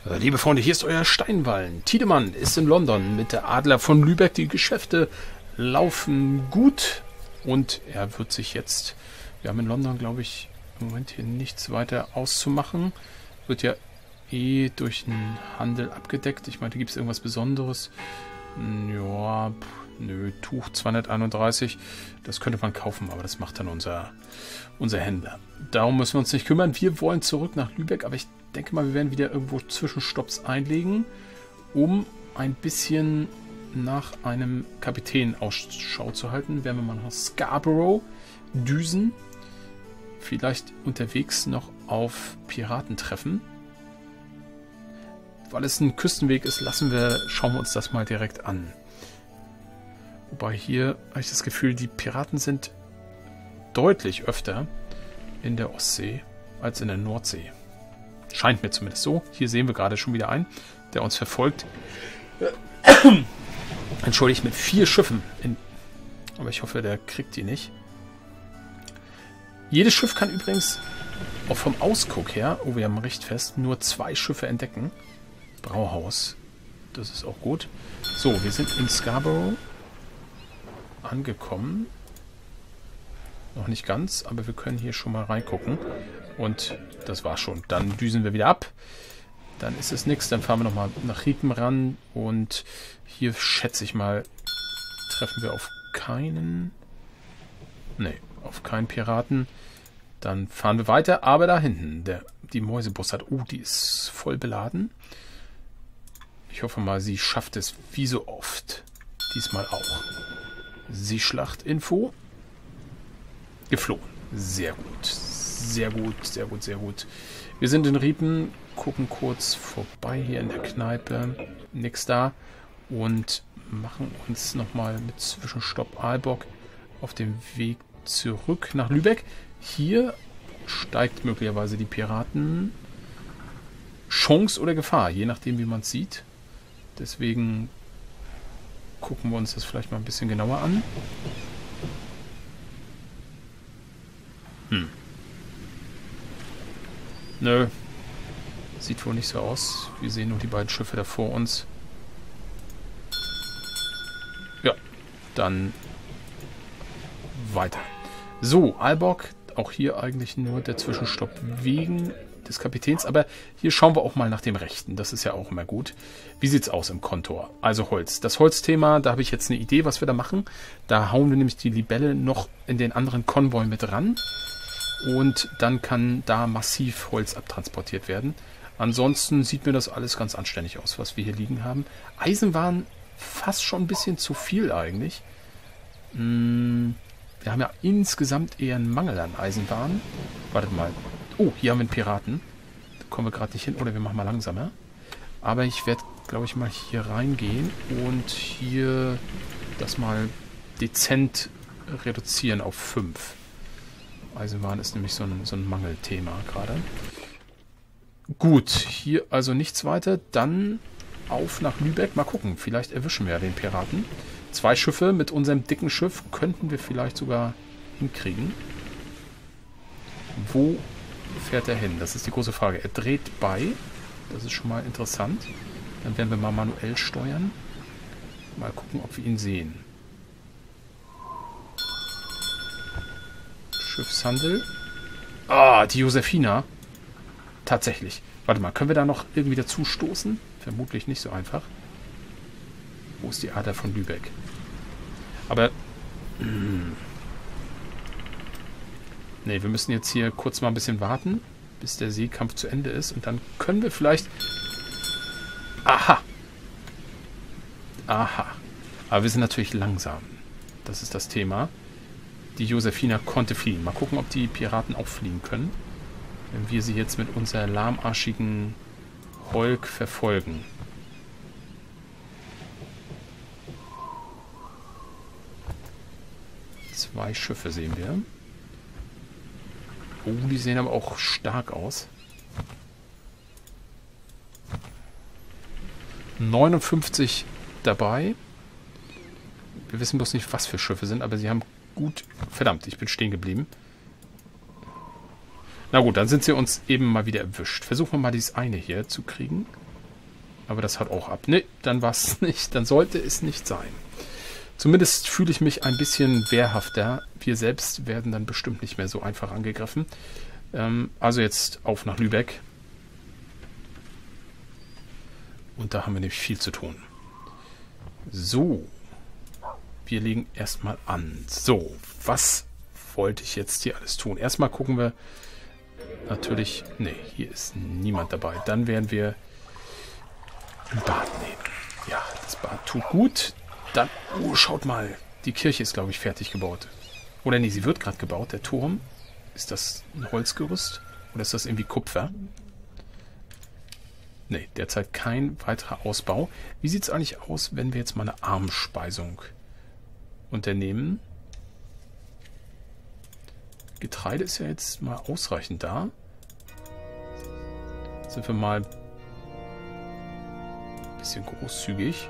Liebe Freunde, hier ist euer Steinwallen. Tiedemann ist in London mit der Adler von Lübeck. Die Geschäfte laufen gut und er wird sich jetzt... Wir haben in London, glaube ich, im Moment hier nichts weiter auszumachen. Wird ja eh durch den Handel abgedeckt. Ich meine, da gibt es irgendwas Besonderes. Ja, nö, Tuch 231. Das könnte man kaufen, aber das macht dann unser Händler. Darum müssen wir uns nicht kümmern. Wir wollen zurück nach Lübeck, aber ich denke mal, wir werden wieder irgendwo Zwischenstopps einlegen, um ein bisschen nach einem Kapitän Ausschau zu halten. Werden wir mal nach Scarborough düsen. Vielleicht unterwegs noch auf Piraten treffen. Weil es ein Küstenweg ist, schauen wir uns das mal direkt an. Wobei hier habe ich das Gefühl, die Piraten sind deutlich öfter in der Ostsee als in der Nordsee. Scheint mir zumindest so. Hier sehen wir gerade schon wieder einen, der uns verfolgt. Entschuldigt, mit 4 Schiffen. Aber ich hoffe, der kriegt die nicht. Jedes Schiff kann übrigens auch vom Ausguck her, wir haben Richtfest, nur 2 Schiffe entdecken. Brauhaus. Das ist auch gut. So, wir sind in Scarborough angekommen. Noch nicht ganz, aber wir können hier schon mal reingucken. Und das war's schon. Dann düsen wir wieder ab. Dann ist es nichts. Dann fahren wir nochmal nach Riepen ran. Und hier schätze ich mal, treffen wir auf keinen... Nee, auf keinen Piraten. Dann fahren wir weiter. Aber da hinten, die Mäusebus hat... die ist voll beladen. Ich hoffe mal, sie schafft es wie so oft. Diesmal auch. Seeschlachtinfo. Geflogen. Sehr gut. Sehr gut, sehr gut, sehr gut. Wir sind in Riepen, gucken kurz vorbei hier in der Kneipe. Nix da. Und machen uns nochmal mit Zwischenstopp Aalborg auf dem Weg zurück nach Lübeck. Hier steigt möglicherweise die Piraten Chance oder Gefahr, je nachdem wie man es sieht. Deswegen gucken wir uns das vielleicht mal ein bisschen genauer an. Nö. Sieht wohl nicht so aus. Wir sehen nur die beiden Schiffe da vor uns. Ja, dann weiter. So, Aalborg. Auch hier eigentlich nur der Zwischenstopp wegen des Kapitäns. Aber hier schauen wir auch mal nach dem Rechten. Das ist ja auch immer gut. Wie sieht's aus im Kontor? Also Holz. Das Holzthema, da habe ich jetzt eine Idee, was wir da machen. Da hauen wir nämlich die Libelle noch in den anderen Konvoi mit ran. Und dann kann da massiv Holz abtransportiert werden. Ansonsten sieht mir das alles ganz anständig aus, was wir hier liegen haben. Eisenwaren fast schon ein bisschen zu viel eigentlich. Wir haben ja insgesamt eher einen Mangel an Eisenwaren. Wartet mal. Oh, hier haben wir einen Piraten. Da kommen wir gerade nicht hin. Oder wir machen mal langsamer. Aber ich werde, glaube ich, mal hier reingehen und hier das mal dezent reduzieren auf 5. Eisenwaren ist nämlich so ein Mangelthema gerade. Gut, hier also nichts weiter. Dann auf nach Lübeck. Mal gucken, vielleicht erwischen wir ja den Piraten. 2 Schiffe mit unserem dicken Schiff könnten wir vielleicht sogar hinkriegen. Wo fährt er hin? Das ist die große Frage. Er dreht bei. Das ist schon mal interessant. Dann werden wir mal manuell steuern. Mal gucken, ob wir ihn sehen. Schiffshandel. Die Josefina. Tatsächlich. Warte mal, können wir da noch irgendwie dazu stoßen? Vermutlich nicht so einfach. Wo ist die Adler von Lübeck? Aber... Nee, wir müssen jetzt hier kurz mal ein bisschen warten, bis der Seekampf zu Ende ist. Und dann können wir vielleicht... Aha! Aha. Aber wir sind natürlich langsam. Das ist das Thema. Die Josefina konnte fliehen. Mal gucken, ob die Piraten auch fliehen können. Wenn wir sie jetzt mit unserer lahmarschigen Holk verfolgen. Zwei Schiffe sehen wir. Oh, die sehen aber auch stark aus. 59 dabei. Wir wissen bloß nicht, was für Schiffe sind, aber sie haben gut... Verdammt, ich bin stehen geblieben. Na gut, dann sind sie uns eben mal wieder erwischt. Versuchen wir mal dieses eine hier zu kriegen. Aber das haut auch ab. Ne, dann war es nicht. Dann sollte es nicht sein. Zumindest fühle ich mich ein bisschen wehrhafter. Wir selbst werden dann bestimmt nicht mehr so einfach angegriffen. Also jetzt auf nach Lübeck. Und da haben wir nämlich viel zu tun. So. Wir legen erstmal an. So, was wollte ich jetzt hier alles tun? Erstmal gucken wir natürlich... Ne, hier ist niemand dabei. Dann werden wir ein Bad nehmen. Ja, das Bad tut gut. Dann, oh, schaut mal. Die Kirche ist, glaube ich, fertig gebaut. Oder nee, sie wird gerade gebaut. Der Turm. Ist das ein Holzgerüst? Oder ist das irgendwie Kupfer? Ne, derzeit kein weiterer Ausbau. Wie sieht es eigentlich aus, wenn wir jetzt mal eine Armspeisung unternehmen? Getreide ist ja jetzt mal ausreichend da. Sind wir mal ein bisschen großzügig.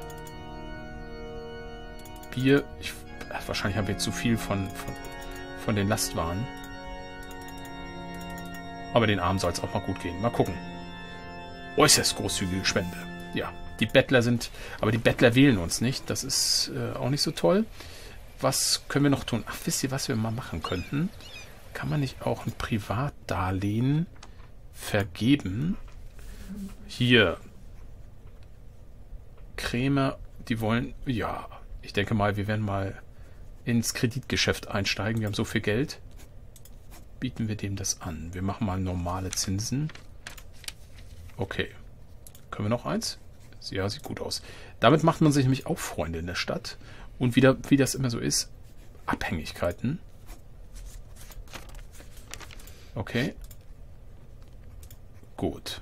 Bier, wahrscheinlich haben wir zu viel von den Lastwaren. Aber den Armen soll es auch mal gut gehen. Mal gucken. Äußerst großzügige Spende. Ja, die Bettler sind... Aber die Bettler wählen uns nicht. Das ist auch nicht so toll. Was können wir noch tun? Ach, wisst ihr, was wir mal machen könnten? Kann man nicht auch ein Privatdarlehen vergeben? Hier. Krämer, die wollen... Ja, ich denke mal, wir werden mal ins Kreditgeschäft einsteigen. Wir haben so viel Geld. Bieten wir dem das an. Wir machen mal normale Zinsen. Okay. Können wir noch eins? Ja, sieht gut aus. Damit macht man sich nämlich auch Freunde in der Stadt. Und wieder, wie das immer so ist, Abhängigkeiten. Okay. Gut.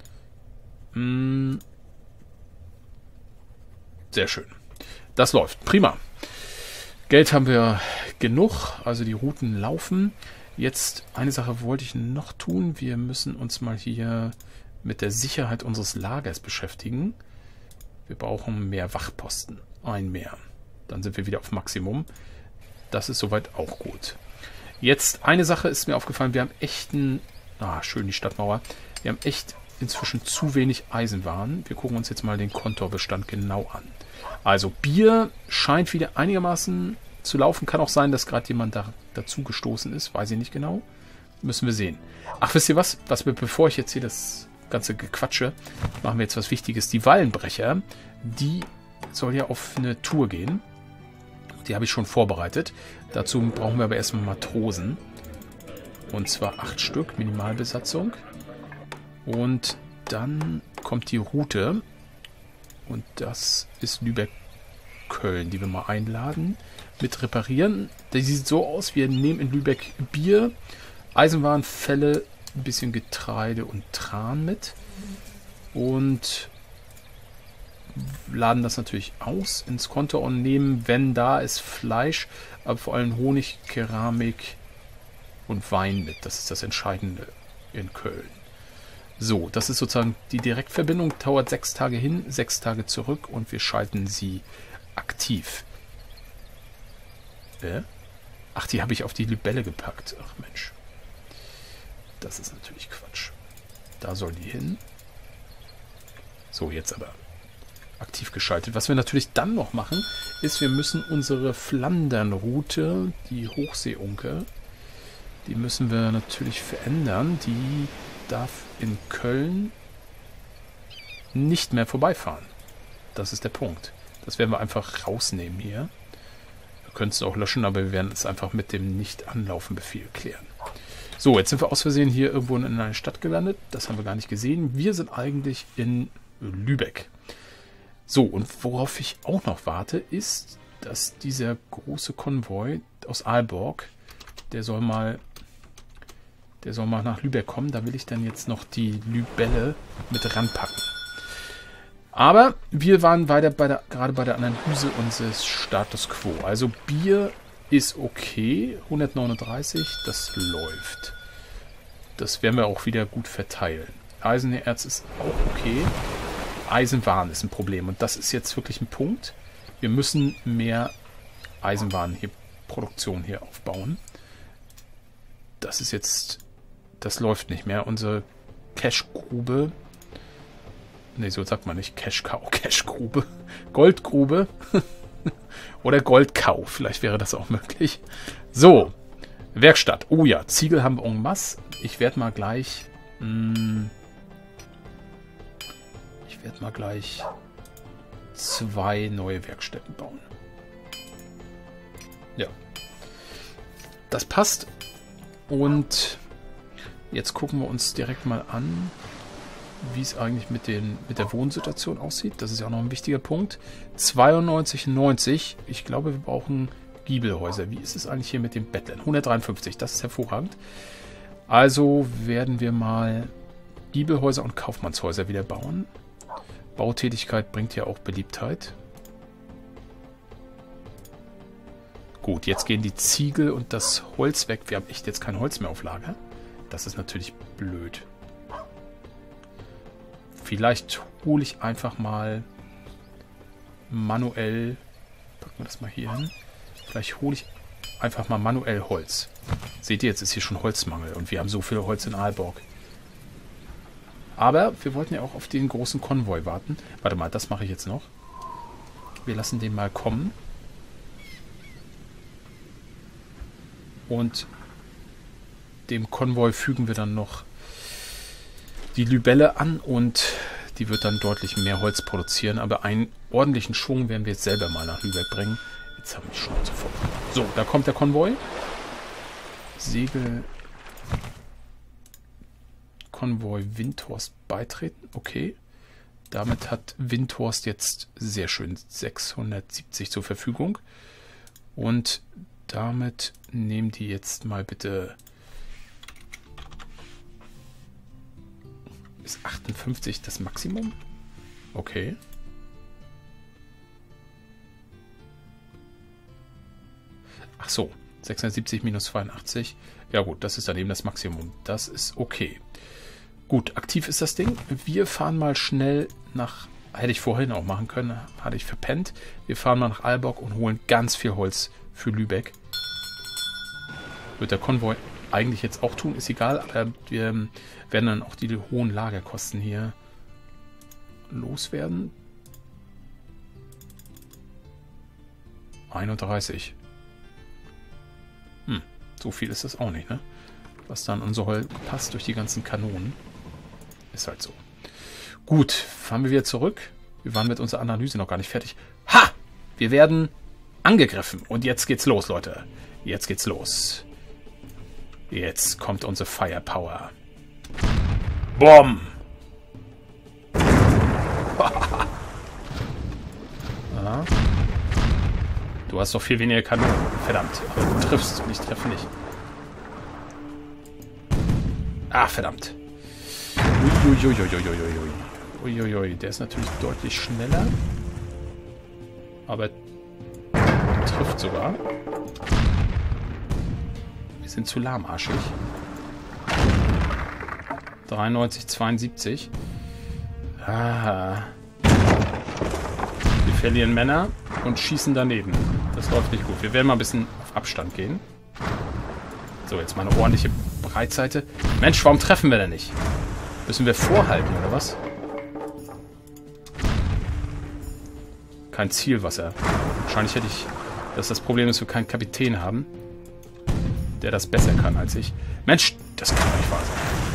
Sehr schön. Das läuft. Prima. Geld haben wir genug. Also die Routen laufen. Jetzt eine Sache wollte ich noch tun. Wir müssen uns mal hier mit der Sicherheit unseres Lagers beschäftigen. Wir brauchen mehr Wachposten. Ein mehr. Dann sind wir wieder auf Maximum. Das ist soweit auch gut. Jetzt eine Sache ist mir aufgefallen. Wir haben echt schön die Stadtmauer. Wir haben echt inzwischen zu wenig Eisenwaren. Wir gucken uns jetzt mal den Kontorbestand genau an. Also Bier scheint wieder einigermaßen zu laufen. Kann auch sein, dass gerade jemand dazu gestoßen ist. Weiß ich nicht genau. Müssen wir sehen. Ach, wisst ihr was? Bevor ich jetzt hier das ganze Gequatsche, machen wir jetzt was Wichtiges. Die Wallenbrecher, die soll ja auf eine Tour gehen. Die habe ich schon vorbereitet. Dazu brauchen wir aber erstmal Matrosen. Und zwar 8 Stück, Minimalbesatzung. Und dann kommt die Route. Und das ist Lübeck-Köln, die wir mal einladen. Mit reparieren. Die sieht so aus, wir nehmen in Lübeck Bier, Eisenwarenfälle, ein bisschen Getreide und Tran mit. Und laden das natürlich aus ins Konto und nehmen, wenn da ist, Fleisch, aber vor allem Honig, Keramik und Wein mit. Das ist das Entscheidende in Köln. So, das ist sozusagen die Direktverbindung. Dauert 6 Tage hin, 6 Tage zurück und wir schalten sie aktiv. Ach, die habe ich auf die Libelle gepackt. Ach Mensch. Das ist natürlich Quatsch. Da soll die hin. So, jetzt aber aktiv geschaltet. Was wir natürlich dann noch machen, ist, wir müssen unsere Flandern-Route, die Hochseeunke, die müssen wir natürlich verändern. Die darf in Köln nicht mehr vorbeifahren. Das ist der Punkt. Das werden wir einfach rausnehmen hier. Wir können es auch löschen, aber wir werden es einfach mit dem Nicht-Anlaufen-Befehl klären. So, jetzt sind wir aus Versehen hier irgendwo in einer Stadt gelandet. Das haben wir gar nicht gesehen. Wir sind eigentlich in Lübeck. So, und worauf ich auch noch warte, ist, dass dieser große Konvoi aus Aalborg, der soll mal nach Lübeck kommen. Da will ich dann jetzt noch die Libelle mit ranpacken. Aber wir waren gerade bei der Analyse unseres Status Quo. Also Bier ist okay. 139, das läuft. Das werden wir auch wieder gut verteilen. Eisenerz ist auch okay. Eisenwaren ist ein Problem. Und das ist jetzt wirklich ein Punkt. Wir müssen mehr Eisenwarenproduktion hier aufbauen. Das ist jetzt... Das läuft nicht mehr. Unsere Cashgrube Ne, so sagt man nicht. Cash-Cow, Cash-Grube. Goldgrube. Oder Goldkau. Vielleicht wäre das auch möglich. So. Werkstatt. Oh ja, Ziegel haben wir en masse. Ich werde mal gleich... Ich werde mal gleich 2 neue Werkstätten bauen. Ja. Das passt. Und jetzt gucken wir uns direkt mal an, wie es eigentlich mit der Wohnsituation aussieht. Das ist ja auch noch ein wichtiger Punkt. 92,90. Ich glaube, wir brauchen Giebelhäuser. Wie ist es eigentlich hier mit den Bettlern? 153, das ist hervorragend. Also werden wir mal Giebelhäuser und Kaufmannshäuser wieder bauen. Bautätigkeit bringt ja auch Beliebtheit. Gut, jetzt gehen die Ziegel und das Holz weg. Wir haben echt jetzt kein Holz mehr auf Lager. Das ist natürlich blöd. Vielleicht hole ich einfach mal manuell... Packen wir das mal hier hin. Vielleicht hole ich einfach mal manuell Holz. Seht ihr, jetzt ist hier schon Holzmangel und wir haben so viel Holz in Aalborg. Aber wir wollten ja auch auf den großen Konvoi warten. Warte mal, das mache ich jetzt noch. Wir lassen den mal kommen. Und dem Konvoi fügen wir dann noch die Libelle an und die wird dann deutlich mehr Holz produzieren. Aber einen ordentlichen Schwung werden wir jetzt selber mal nach Lübeck bringen. Jetzt haben wir die Schnauze voll. So, da kommt der Konvoi. Segel. Konvoi Windhorst beitreten. Okay. Damit hat Windhorst jetzt sehr schön 670 zur Verfügung. Und damit nehmen die jetzt mal bitte... Ist 58 das Maximum? Okay. Ach so, 670 minus 82. Ja gut, das ist dann eben das Maximum. Das ist okay. Gut, aktiv ist das Ding. Wir fahren mal schnell nach... Hätte ich vorhin auch machen können, hatte ich verpennt. Wir fahren mal nach Aalborg und holen ganz viel Holz für Lübeck. Wird der Konvoi eigentlich jetzt auch tun, ist egal, aber wir werden dann auch die hohen Lagerkosten hier loswerden. 31. So viel ist das auch nicht, ne? Was dann an so Holz passt durch die ganzen Kanonen. Ist halt so. Gut, fahren wir wieder zurück. Wir waren mit unserer Analyse noch gar nicht fertig. Ha! Wir werden angegriffen. Und jetzt geht's los, Leute. Jetzt geht's los. Jetzt kommt unsere Firepower. Boom! Ja. Du hast doch viel weniger Kanonen. Verdammt. Aber du triffst und ich treffe nicht. Ah, verdammt. Uiuiuiuiuiui. Uiuiui. Der ist natürlich deutlich schneller. Aber trifft sogar. Wir sind zu lahmarschig. 93, 72. Ah. Wir verlieren Männer und schießen daneben. Das läuft nicht gut. Wir werden mal ein bisschen auf Abstand gehen. So, jetzt mal eine ordentliche Breitseite. Mensch, warum treffen wir denn nicht? Müssen wir vorhalten, oder was? Kein Zielwasser. Wahrscheinlich hätte ich... Das ist das Problem, dass wir keinen Kapitän haben, der das besser kann als ich. Mensch, das kann doch nicht wahr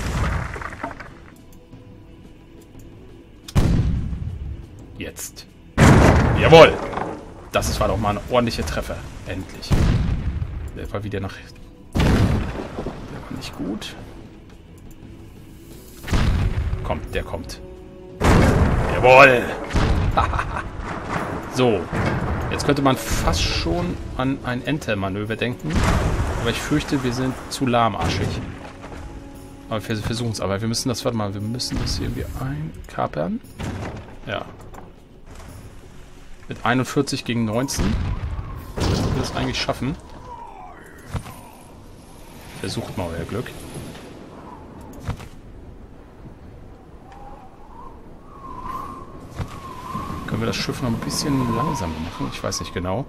sein. Jetzt. Jawohl! Das war doch mal ein ordentlicher Treffer. Endlich. Der war wieder nach... Der war nicht gut. Kommt, der kommt. Jawohl! So. Jetzt könnte man fast schon an ein Enter-Manöver denken. Aber ich fürchte, wir sind zu lahmarschig. Aber wir versuchen es. Aber wir müssen das, warte mal, wir müssen das hier irgendwie einkapern. Ja. Mit 41 gegen 19. Wir das eigentlich schaffen. Versucht mal euer Glück. Können wir das Schiff noch ein bisschen langsamer machen? Ich weiß nicht genau.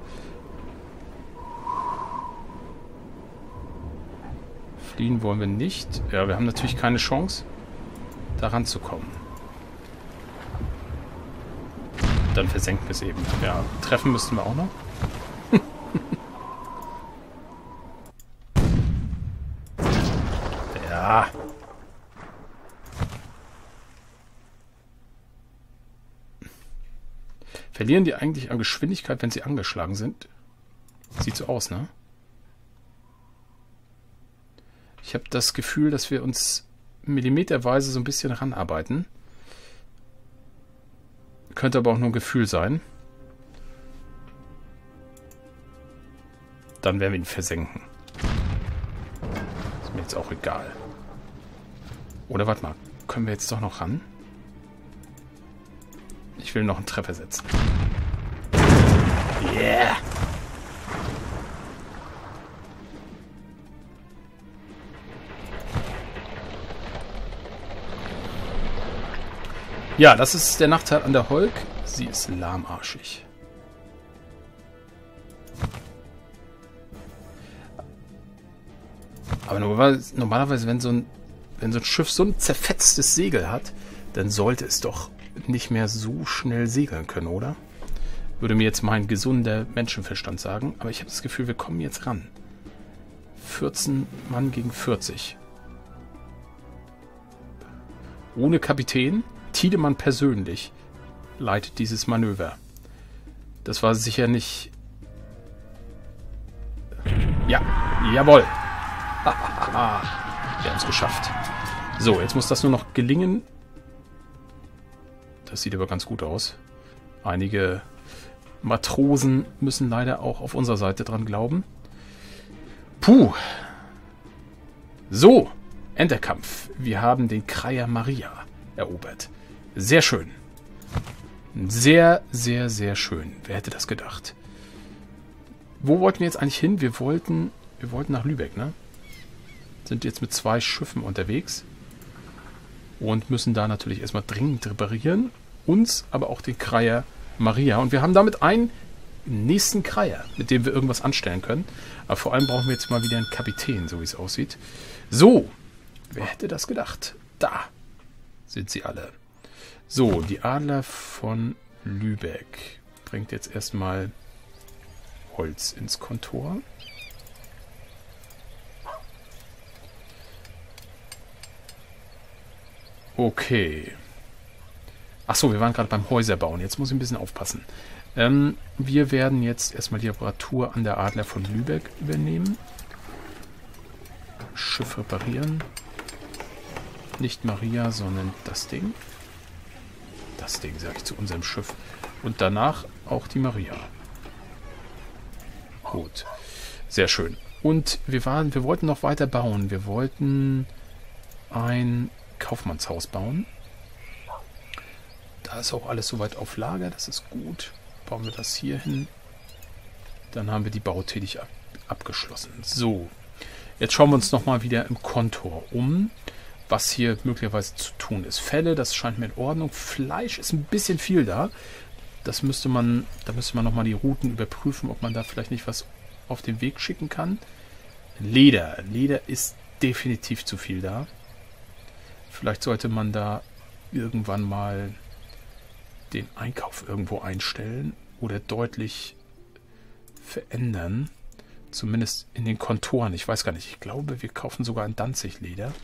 Fliehen wollen wir nicht. Ja, wir haben natürlich keine Chance, da ranzukommen. Dann versenken wir es eben. Ja, treffen müssten wir auch noch. Ja. Verlieren die eigentlich an Geschwindigkeit, wenn sie angeschlagen sind? Sieht so aus, ne? Ich habe das Gefühl, dass wir uns millimeterweise so ein bisschen ranarbeiten. Könnte aber auch nur ein Gefühl sein. Dann werden wir ihn versenken. Ist mir jetzt auch egal. Oder warte mal, können wir jetzt doch noch ran? Ich will noch einen Treffer setzen. Yeah! Ja, das ist der Nachteil an der Holk. Sie ist lahmarschig. Aber normalerweise, wenn so ein Schiff so ein zerfetztes Segel hat, dann sollte es doch nicht mehr so schnell segeln können, oder? Würde mir jetzt mein gesunder Menschenverstand sagen. Aber ich habe das Gefühl, wir kommen jetzt ran. 14 Mann gegen 40. Ohne Kapitän. Tiedemann persönlich leitet dieses Manöver. Das war sicher nicht... Ja, jawohl. Wir haben es geschafft. So, jetzt muss das nur noch gelingen. Das sieht aber ganz gut aus. Einige Matrosen müssen leider auch auf unserer Seite dran glauben. Puh. So, Enderkampf. Wir haben den Kreier Maria erobert. Sehr schön. Sehr, sehr, sehr schön. Wer hätte das gedacht? Wo wollten wir jetzt eigentlich hin? Wir wollten nach Lübeck, ne? Sind jetzt mit 2 Schiffen unterwegs. Und müssen da natürlich erstmal dringend reparieren. Uns, aber auch den Kreier Maria. Und wir haben damit einen nächsten Kreier, mit dem wir irgendwas anstellen können. Aber vor allem brauchen wir jetzt mal wieder einen Kapitän, so wie es aussieht. So. Wer hätte das gedacht? Da sind sie alle. So, die Adler von Lübeck bringt jetzt erstmal Holz ins Kontor. Okay. Achso, wir waren gerade beim Häuserbauen. Jetzt muss ich ein bisschen aufpassen. Wir werden jetzt erstmal die Reparatur an der Adler von Lübeck übernehmen. Schiff reparieren. Nicht Maria, sondern das Ding. Das Ding, sage ich zu unserem Schiff. Und danach auch die Maria. Gut. Sehr schön. Und wir wollten noch weiter bauen. Wir wollten ein Kaufmannshaus bauen. Da ist auch alles soweit auf Lager. Das ist gut. Bauen wir das hier hin. Dann haben wir die Bautätigkeit abgeschlossen. So. Jetzt schauen wir uns nochmal wieder im Kontor um, was hier möglicherweise zu tun ist. Felle, das scheint mir in Ordnung. Fleisch ist ein bisschen viel da. Da müsste man nochmal die Routen überprüfen, ob man da vielleicht nicht was auf den Weg schicken kann. Leder. Leder ist definitiv zu viel da. Vielleicht sollte man da irgendwann mal den Einkauf irgendwo einstellen oder deutlich verändern. Zumindest in den Kontoren. Ich weiß gar nicht. Ich glaube, wir kaufen sogar ein Danzig-Leder.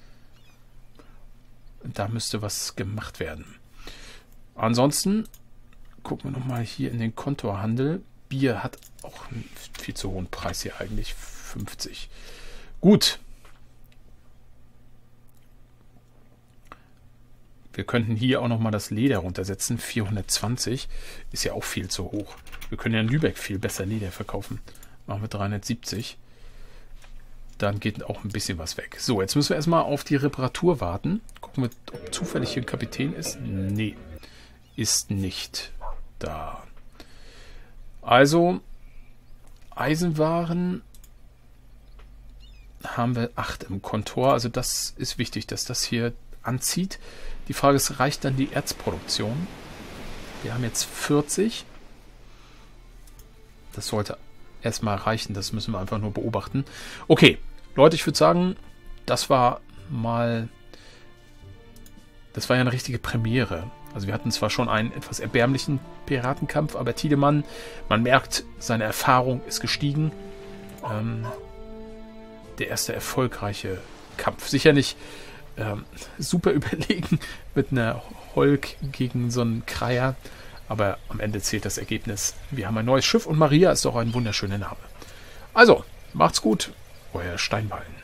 Da müsste was gemacht werden. Ansonsten gucken wir nochmal hier in den Kontorhandel. Bier hat auch einen viel zu hohen Preis hier eigentlich. 50. Gut. Wir könnten hier auch nochmal das Leder runtersetzen. 420 ist ja auch viel zu hoch. Wir können ja in Lübeck viel besser Leder verkaufen. Machen wir 370. Dann geht auch ein bisschen was weg. So, jetzt müssen wir erstmal auf die Reparatur warten. Gucken wir, ob zufällig hier ein Kapitän ist. Nee, ist nicht da. Also, Eisenwaren haben wir 8 im Kontor. Also das ist wichtig, dass das hier anzieht. Die Frage ist, reicht dann die Erzproduktion? Wir haben jetzt 40. Das sollte erstmal reichen. Das müssen wir einfach nur beobachten. Okay, Leute, ich würde sagen, das war ja eine richtige Premiere. Also wir hatten zwar schon einen etwas erbärmlichen Piratenkampf, aber Tiedemann, man merkt, seine Erfahrung ist gestiegen. Der erste erfolgreiche Kampf. Sicher nicht super überlegen mit einer Holk gegen so einen Kreier, aber am Ende zählt das Ergebnis. Wir haben ein neues Schiff und Maria ist auch ein wunderschöner Name. Also, macht's gut, euer Steinballen.